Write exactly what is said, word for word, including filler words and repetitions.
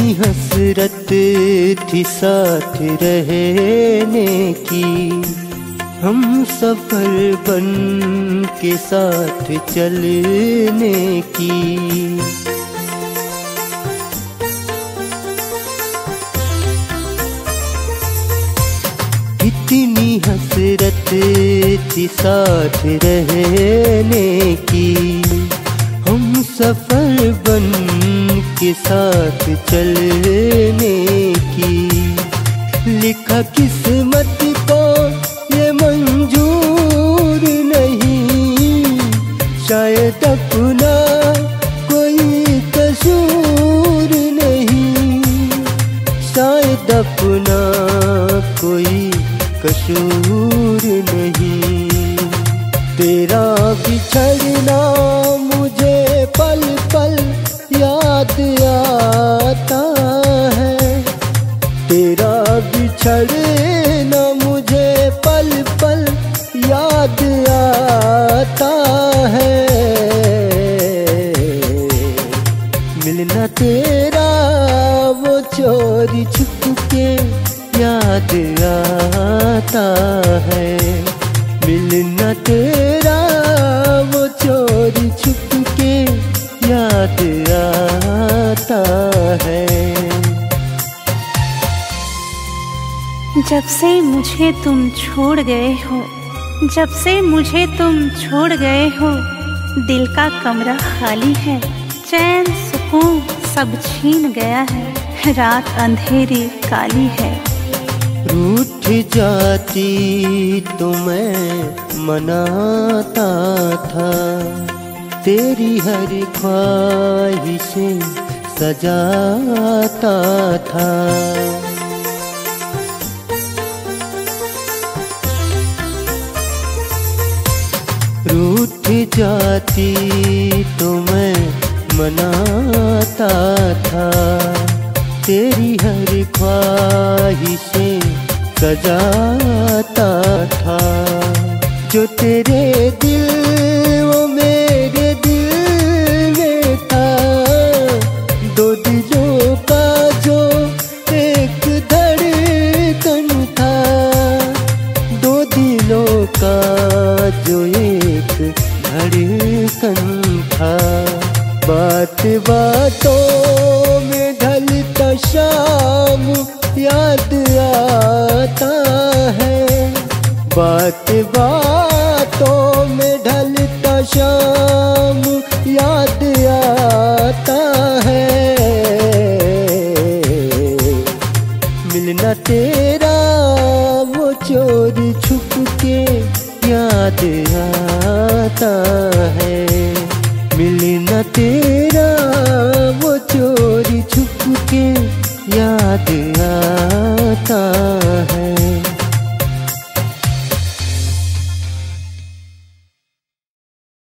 हसरत थी साथ रहने की, हम सफर बन के साथ चलने की। कितनी हसरत थी साथ रहने की, हम सफर बन के साथ चलने की। लिखा किस्मत को ये मंजूर नहीं, शायद अपना कोई कसूर नहीं, शायद अपना कोई कसूर नहीं। तेरा बिछड़ना मुझे पल पल याद आता है, तेरा बिछड़ना मुझे पल पल याद आता है। मिलना तेरा वो चोरी छुप के याद आता है, मिलना तेरा वो चोरी छुप के याद आता है। जब से मुझे तुम छोड़ गए हो, जब से मुझे तुम छोड़ गए हो, दिल का कमरा खाली है, चैन सुकून सब छीन गया है, रात अंधेरी काली है। रूठ जाती तो मैं मनाता था, तेरी हर ख्वाहिशें सजाता था। रूठ जाती तो मैं मनाता था, तेरी हर ख्वाहिशें सजाता था। जो तेरे दिल वो मेरे दिल में था, दो दिलों का जो एक धड़कन था, दो दिलों का जो एक धड़कन था। बात बातों में ढलता शाम याद आता है, बात बातों में ढलता शाम याद आता है। मिलना तेरा वो चोरी छुप के याद आता है, मिलना तेरा वो चोरी छुप के याद आता